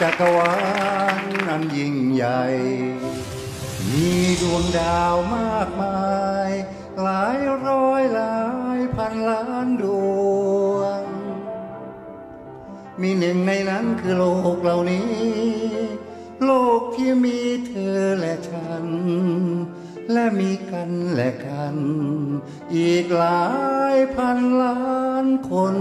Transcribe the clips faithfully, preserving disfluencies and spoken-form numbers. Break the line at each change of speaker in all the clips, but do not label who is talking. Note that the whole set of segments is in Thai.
จักรวาลอันยิ่งใหญ่มีดวงดาวมากมายหลายร้อยหลายพันล้านดวงมีหนึ่งในนั้นคือโลกเหล่านี้โลกที่มีเธอและฉันและมีกันและกันอีกหลายพันล้านคน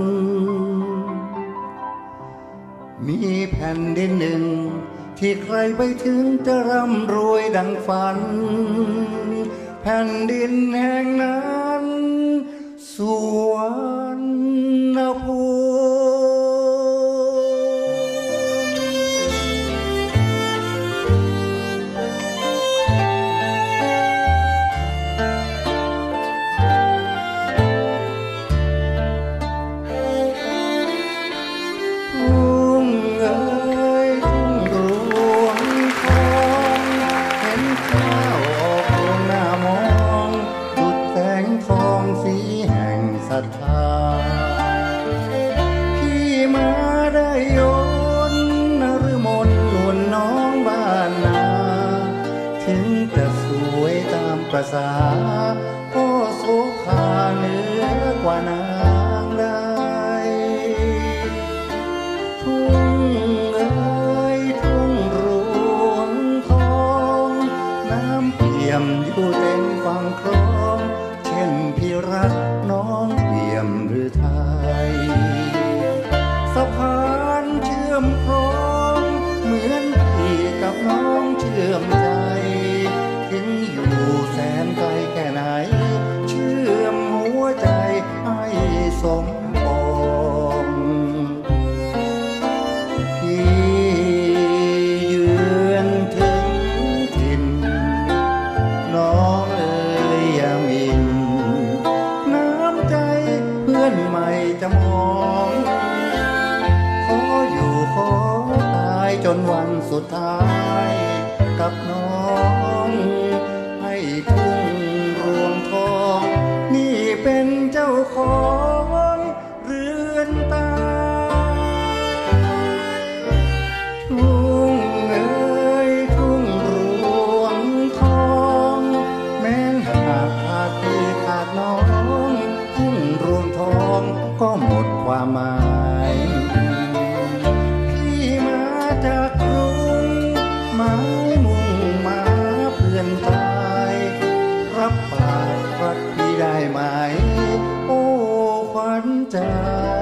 มีแผ่นดินหนึ่งที่ใครไปถึงจะร่ำรวยดังฝันแผ่นดินแห่งนั้นสวรรณภูพี่มาได้ยนนฤมลหนุนน้องบ้านนาถึงจะสวยตามประสาก็โสภาเหนือกว่านางได้ทุ่งเอ๋ยทุ่งรวงทองน้ำเปี่ยมอยู่เต็มฝั่งคลองเช่นพี่รักน้องเปี่ยมหรือไทยสะพานเชื่อมคล้องเหมือนพี่กับน้องเชื่อมใจถึงอยู่แสนไกลแค่ไหนเชื่อมหัวใจให้สมปองพี่ยืนถึงถิ่นน้องเอ๋ยอย่ามินน้ำใจเพื่อนใหม่จะมองขออยู่ขอตายจนวันสุดท้ายกับน้องให้ทุ่งรวงทองนี่เป็นเจ้าของเรือนตายทุ่งเอ๋ยทุ่งรวงทองแม้นหากขาดพี่ขาดน้องทุ่งรวงทองก็หมดความหมายพี่มาจากกรุงหมายมุ่งมาเพื่อนตายรับปากรักพี่ได้ไหมโอ้ขวัญใจ